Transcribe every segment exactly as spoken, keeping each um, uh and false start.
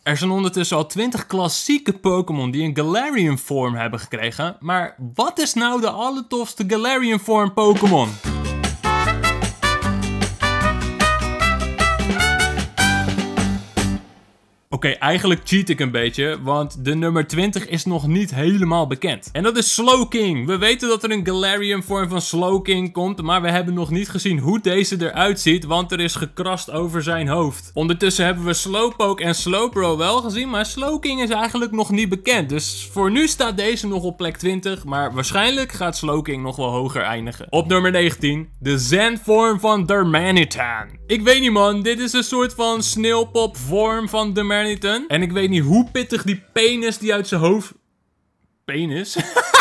Er zijn ondertussen al twintig klassieke Pokémon die een Galarian vorm hebben gekregen. Maar wat is nou de allertofste Galarian vorm Pokémon? Oké, okay, eigenlijk cheat ik een beetje, want de nummer twintig is nog niet helemaal bekend. En dat is Slowking. We weten dat er een Galarian vorm van Slowking komt, maar we hebben nog niet gezien hoe deze eruit ziet, want er is gekrast over zijn hoofd. Ondertussen hebben we Slowpoke en Slowbro wel gezien, maar Slowking is eigenlijk nog niet bekend. Dus voor nu staat deze nog op plek twintig, maar waarschijnlijk gaat Slowking nog wel hoger eindigen. Op nummer negentien, de Zen-vorm van Darmanitan. Ik weet niet man, dit is een soort van sneeuwpop vorm van Darmanitan. En ik weet niet hoe pittig die penis die uit zijn hoofd... Penis?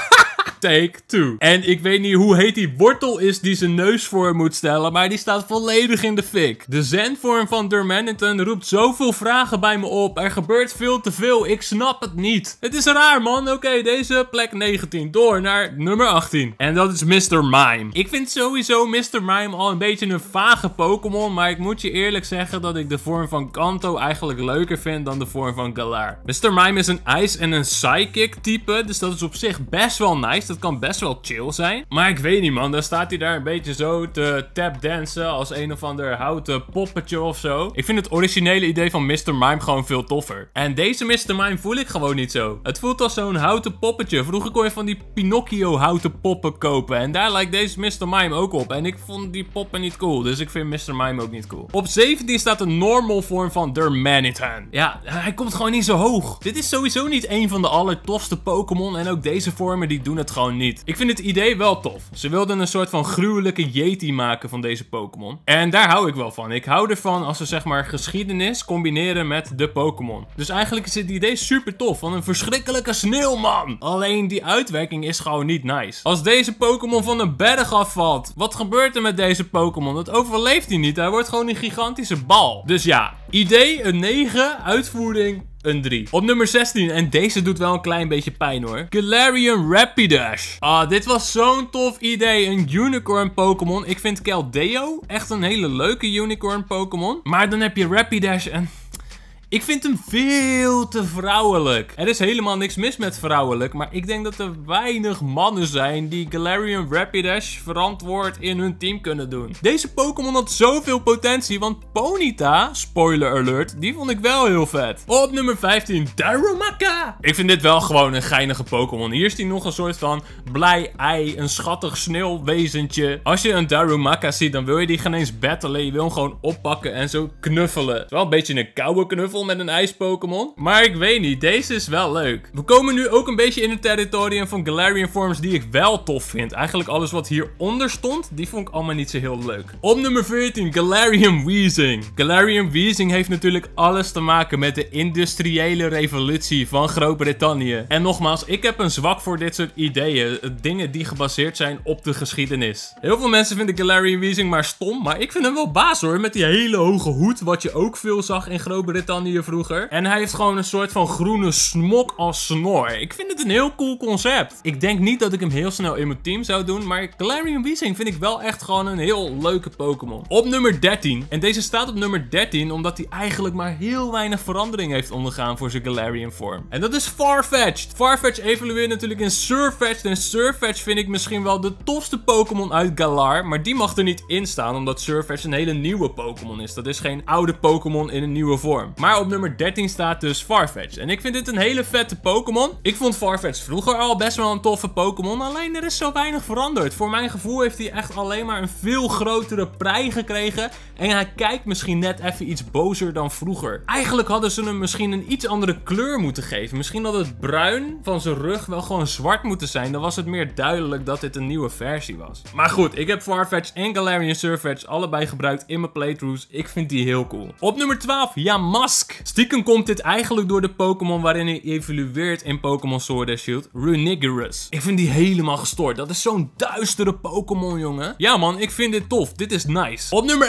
Take two. En ik weet niet hoe heet die wortel is die zijn neus voor moet stellen, maar die staat volledig in de fik. De Zen-vorm van Darmanitan roept zoveel vragen bij me op. Er gebeurt veel te veel. Ik snap het niet. Het is raar, man. Oké, okay, deze plek negentien. Door naar nummer achttien. En dat is mister Mime. Ik vind sowieso mister Mime al een beetje een vage Pokémon, maar ik moet je eerlijk zeggen dat ik de vorm van Kanto eigenlijk leuker vind dan de vorm van Galar. mister Mime is een ijs- en een psychic type, dus dat is op zich best wel nice. Dat kan best wel chill zijn. Maar ik weet niet man, dan staat hij daar een beetje zo te tapdansen als een of ander houten poppetje of zo. Ik vind het originele idee van mister Mime gewoon veel toffer. En deze mister Mime voel ik gewoon niet zo. Het voelt als zo'n houten poppetje. Vroeger kon je van die Pinocchio houten poppen kopen. En daar lijkt deze mister Mime ook op. En ik vond die poppen niet cool. Dus ik vind mister Mime ook niet cool. Op zeventien staat de normal vorm van Darmanitan. Ja, hij komt gewoon niet zo hoog. Dit is sowieso niet een van de allertofste Pokémon. En ook deze vormen die doen het gewoon niet. Ik vind het idee wel tof. Ze wilden een soort van gruwelijke Yeti maken van deze Pokémon. En daar hou ik wel van. Ik hou ervan als ze zeg maar geschiedenis combineren met de Pokémon. Dus eigenlijk is het idee super tof. Van een verschrikkelijke sneeuwman. Alleen die uitwerking is gewoon niet nice. Als deze Pokémon van een berg afvalt, wat gebeurt er met deze Pokémon? Dat overleeft hij niet. Hij wordt gewoon een gigantische bal. Dus ja, idee een negen, uitvoering een drie. Op nummer zestien, en deze doet wel een klein beetje pijn hoor. Galarian Rapidash. Ah, dit was zo'n tof idee. Een unicorn Pokémon. Ik vind Keldeo echt een hele leuke unicorn Pokémon. Maar dan heb je Rapidash en... ik vind hem veel te vrouwelijk. Er is helemaal niks mis met vrouwelijk, maar ik denk dat er weinig mannen zijn die Galarian Rapidash verantwoord in hun team kunnen doen. Deze Pokémon had zoveel potentie, want Ponyta, spoiler alert, die vond ik wel heel vet. Op nummer vijftien, Darumaka. Ik vind dit wel gewoon een geinige Pokémon. Hier is die nog een soort van blij ei, een schattig sneeuwwezentje. Als je een Darumaka ziet, dan wil je die geen eens battelen. Je wil hem gewoon oppakken en zo knuffelen. Het is wel een beetje een koude knuffel met een ijs-Pokémon. Maar ik weet niet, deze is wel leuk. We komen nu ook een beetje in het territorium van Galarian vorms die ik wel tof vind. Eigenlijk alles wat hieronder stond, die vond ik allemaal niet zo heel leuk. Op nummer veertien, Galarian Weezing. Galarian Weezing heeft natuurlijk alles te maken met de industriële revolutie van Groot-Brittannië. En nogmaals, ik heb een zwak voor dit soort ideeën. Dingen die gebaseerd zijn op de geschiedenis. Heel veel mensen vinden Galarian Weezing maar stom, maar ik vind hem wel baas hoor. Met die hele hoge hoed, wat je ook veel zag in Groot-Brittannië vroeger. En hij heeft gewoon een soort van groene smok als snor. Ik vind het een heel cool concept. Ik denk niet dat ik hem heel snel in mijn team zou doen, maar Galarian Weezing vind ik wel echt gewoon een heel leuke Pokémon. Op nummer dertien. En deze staat op nummer dertien omdat hij eigenlijk maar heel weinig verandering heeft ondergaan voor zijn Galarian vorm. En dat is Farfetch'd. Farfetch'd evolueert natuurlijk in Surfetch'd. En Surfetch'd vind ik misschien wel de tofste Pokémon uit Galar. Maar die mag er niet in staan omdat Surfetch'd een hele nieuwe Pokémon is. Dat is geen oude Pokémon in een nieuwe vorm. Maar op nummer dertien staat dus Farfetch'd. En ik vind dit een hele vette Pokémon. Ik vond Farfetch'd vroeger al best wel een toffe Pokémon. Alleen er is zo weinig veranderd. Voor mijn gevoel heeft hij echt alleen maar een veel grotere prei gekregen. En hij kijkt misschien net even iets bozer dan vroeger. Eigenlijk hadden ze hem misschien een iets andere kleur moeten geven. Misschien had het bruin van zijn rug wel gewoon zwart moeten zijn. Dan was het meer duidelijk dat dit een nieuwe versie was. Maar goed, ik heb Farfetch'd en Galarian Surfetch'd allebei gebruikt in mijn playthroughs. Ik vind die heel cool. Op nummer twaalf, Yamask. Stiekem komt dit eigenlijk door de Pokémon waarin hij evolueert in Pokémon Sword and Shield, Runigerus. Ik vind die helemaal gestoord. Dat is zo'n duistere Pokémon, jongen. Ja man, ik vind dit tof. Dit is nice. Op nummer elf.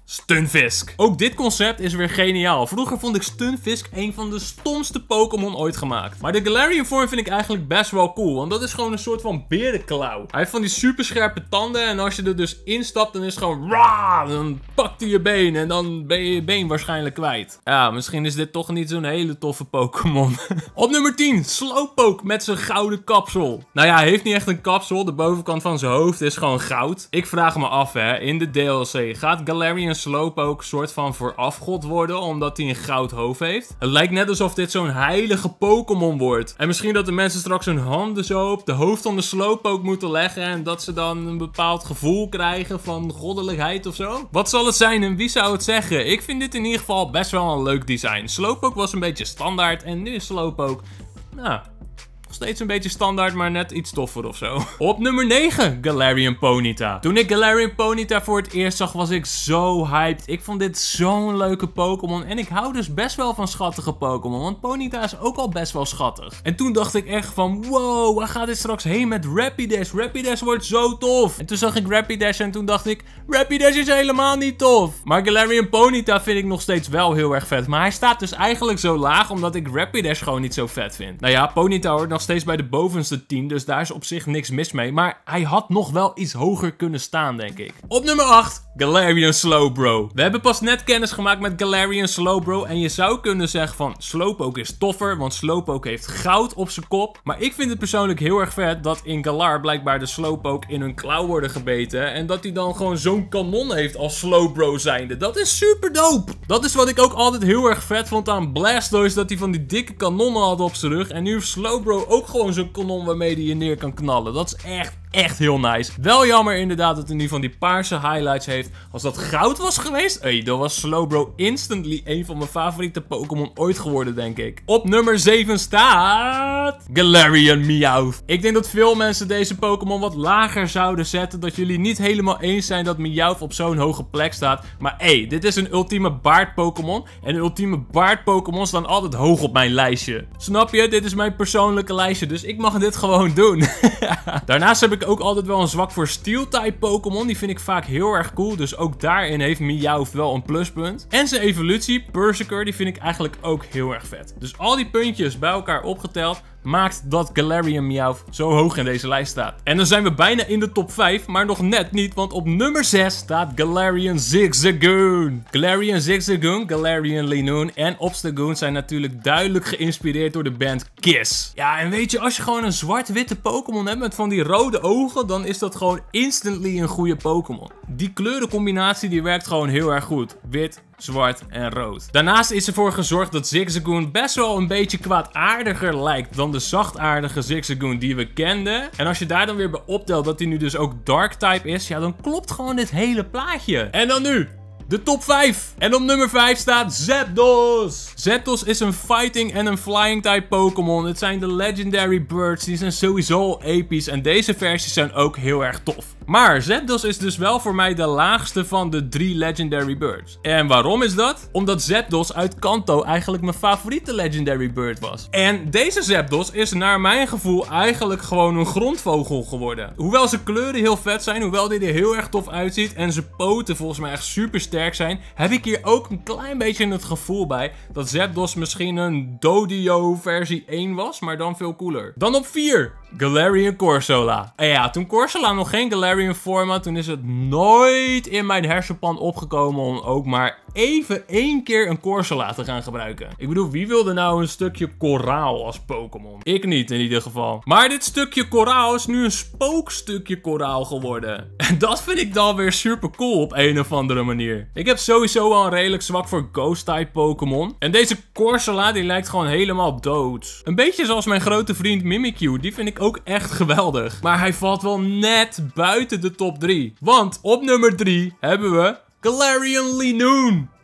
Stunfisk. Ook dit concept is weer geniaal. Vroeger vond ik Stunfisk een van de stomste Pokémon ooit gemaakt. Maar de Galarian vorm vind ik eigenlijk best wel cool. Want dat is gewoon een soort van berenklauw. Hij heeft van die super scherpe tanden. En als je er dus instapt, dan is het gewoon raah, dan pakt hij je been. En dan ben je je been waarschijnlijk kwijt. Ja, misschien is dit toch niet zo'n hele toffe Pokémon. Op nummer tien, Slowpoke met zijn gouden kapsel. Nou ja, hij heeft niet echt een kapsel. De bovenkant van zijn hoofd is gewoon goud. Ik vraag me af, hè. In de D L C gaat Galarian Slowpoke soort van voorafgod worden, omdat hij een goud hoofd heeft. Het lijkt net alsof dit zo'n heilige Pokémon wordt. En misschien dat de mensen straks hun handen zo op de hoofd van de Slowpoke moeten leggen en dat ze dan een bepaald gevoel krijgen van goddelijkheid of zo. Wat zal het zijn en wie zou het zeggen? Ik vind dit in ieder geval best wel een leuk design. Slowpoke was een beetje standaard en nu is Slowpoke, nou, steeds een beetje standaard, maar net iets toffer of zo. Op nummer negen, Galarian Ponyta. Toen ik Galarian Ponyta voor het eerst zag, was ik zo hyped. Ik vond dit zo'n leuke Pokémon. En ik hou dus best wel van schattige Pokémon, want Ponyta is ook al best wel schattig. En toen dacht ik echt van, wow, waar gaat dit straks heen met Rapidash? Rapidash wordt zo tof. En toen zag ik Rapidash en toen dacht ik, Rapidash is helemaal niet tof. Maar Galarian Ponyta vind ik nog steeds wel heel erg vet. Maar hij staat dus eigenlijk zo laag, omdat ik Rapidash gewoon niet zo vet vind. Nou ja, Ponyta hoort nog steeds bij de bovenste tien, dus daar is op zich niks mis mee. Maar hij had nog wel iets hoger kunnen staan, denk ik. Op nummer acht, Galarian Slowbro. We hebben pas net kennis gemaakt met Galarian Slowbro. En je zou kunnen zeggen van, Slowpoke is toffer, want Slowpoke heeft goud op zijn kop. Maar ik vind het persoonlijk heel erg vet dat in Galar blijkbaar de Slowpoke in hun klauw worden gebeten. En dat hij dan gewoon zo'n kanon heeft als Slowbro zijnde. Dat is super dope. Dat is wat ik ook altijd heel erg vet vond aan Blastoise, dat hij van die dikke kanonnen had op zijn rug. En nu heeft Slowbro ook gewoon zo'n kanon waarmee hij je neer kan knallen. Dat is echt, echt heel nice. Wel jammer inderdaad dat hij nu van die paarse highlights heeft. Als dat goud was geweest, hey, dan was Slowbro instantly een van mijn favoriete Pokémon ooit geworden, denk ik. Op nummer zeven staat Galarian Meowth. Ik denk dat veel mensen deze Pokémon wat lager zouden zetten. Dat jullie niet helemaal eens zijn dat Meowth op zo'n hoge plek staat. Maar hey, dit is een ultieme baard Pokémon. En ultieme baard Pokémon staan altijd hoog op mijn lijstje. Snap je? Dit is mijn persoonlijke lijstje, dus ik mag dit gewoon doen. Daarnaast heb ik ook altijd wel een zwak voor Steel-type Pokémon. Die vind ik vaak heel erg cool, dus ook daarin heeft Meowth wel een pluspunt. En zijn evolutie, Persiker, die vind ik eigenlijk ook heel erg vet. Dus al die puntjes bij elkaar opgeteld maakt dat Galarian Meowth zo hoog in deze lijst staat. En dan zijn we bijna in de top vijf, maar nog net niet, want op nummer zes staat Galarian Zigzagoon. Galarian Zigzagoon, Galarian Linoone en Obstagoon zijn natuurlijk duidelijk geïnspireerd door de band Kiss. Ja, en weet je, als je gewoon een zwart-witte Pokémon hebt met van die rode ogen, dan is dat gewoon instantly een goede Pokémon. Die kleurencombinatie die werkt gewoon heel erg goed. Wit, zwart en rood. Daarnaast is ervoor gezorgd dat Zigzagoon best wel een beetje kwaadaardiger lijkt dan de zachtaardige Zigzagoon die we kenden. En als je daar dan weer bij optelt dat hij nu dus ook Dark-type is, ja, dan klopt gewoon dit hele plaatje. En dan nu de top vijf. En op nummer vijf staat Zapdos. Zapdos is een fighting en een flying type Pokémon. Het zijn de legendary birds. Die zijn sowieso al episch. En deze versies zijn ook heel erg tof. Maar Zapdos is dus wel voor mij de laagste van de drie legendary birds. En waarom is dat? Omdat Zapdos uit Kanto eigenlijk mijn favoriete legendary bird was. En deze Zapdos is naar mijn gevoel eigenlijk gewoon een grondvogel geworden. Hoewel zijn kleuren heel vet zijn, hoewel hij er heel erg tof uitziet en zijn poten volgens mij echt super sterk zijn, heb ik hier ook een klein beetje het gevoel bij dat Zapdos misschien een Dodio versie één was, maar dan veel cooler. Dan op vier, Galarian Corsola. En ja, toen Corsola nog geen Galarian vorm had, toen is het nooit in mijn hersenpan opgekomen om ook maar even één keer een Corsola te gaan gebruiken. Ik bedoel, wie wilde nou een stukje koraal als Pokémon? Ik niet in ieder geval. Maar dit stukje koraal is nu een spookstukje koraal geworden. En dat vind ik dan weer super cool op een of andere manier. Ik heb sowieso al een redelijk zwak voor Ghost-type Pokémon. En deze Corsola die lijkt gewoon helemaal dood. Een beetje zoals mijn grote vriend Mimikyu. Die vind ik ook echt geweldig. Maar hij valt wel net buiten de top drie. Want op nummer drie hebben we Galarian Linoone.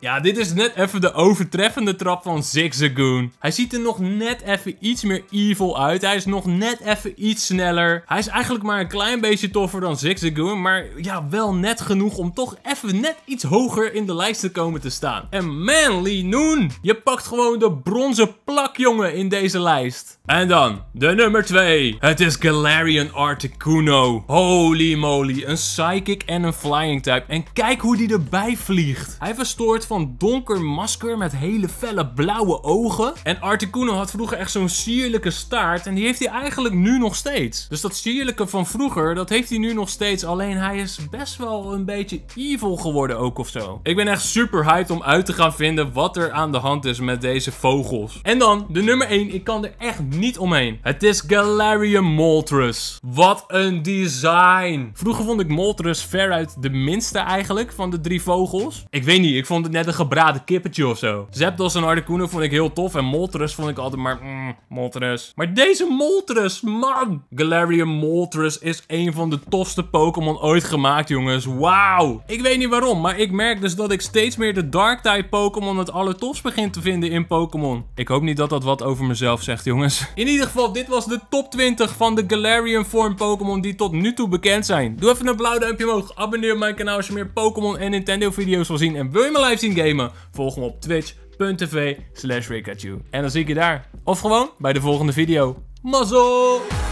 Ja, dit is net even de overtreffende trap van Zigzagoon. Hij ziet er nog net even iets meer evil uit. Hij is nog net even iets sneller. Hij is eigenlijk maar een klein beetje toffer dan Zigzagoon. Maar ja, wel net genoeg om toch even net iets hoger in de lijst te komen te staan. En man, Linoone, je pakt gewoon de bronzen plak, jongen, in deze lijst. En dan, de nummer twee. Het is Galarian Articuno. Holy moly, een Psychic en een Flying type. En kijk hoe die erbij vliegt. Hij verstoort van donker masker met hele felle blauwe ogen. En Articuno had vroeger echt zo'n sierlijke staart. En die heeft hij eigenlijk nu nog steeds. Dus dat sierlijke van vroeger, dat heeft hij nu nog steeds. Alleen hij is best wel een beetje evil geworden ook of zo. Ik ben echt super hyped om uit te gaan vinden wat er aan de hand is met deze vogels. En dan, de nummer één. Ik kan er echt niet omheen. Het is Galarian Moltres. Wat een design. Vroeger vond ik Moltres veruit de minste eigenlijk van de drie vogels. Ik weet niet, ik vond het net een gebraden kippetje of zo. Zapdos en Articuno vond ik heel tof en Moltres vond ik altijd maar mm, Moltres. Maar deze Moltres, man! Galarian Moltres is een van de tofste Pokémon ooit gemaakt, jongens. Wauw! Ik weet niet waarom, maar ik merk dus dat ik steeds meer de Dark-type Pokémon het allertofst begin te vinden in Pokémon. Ik hoop niet dat dat wat over mezelf zegt, jongens. In ieder geval, dit was de top twintig van de Galarian vorm Pokémon die tot nu toe bekend zijn. Doe even een blauw duimpje omhoog. Abonneer op mijn kanaal als je meer Pokémon en Nintendo video's wil zien. En wil je me live zien gamen? Volg me op twitch punt tv slash Rikachu. En dan zie ik je daar. Of gewoon bij de volgende video. Mazzel!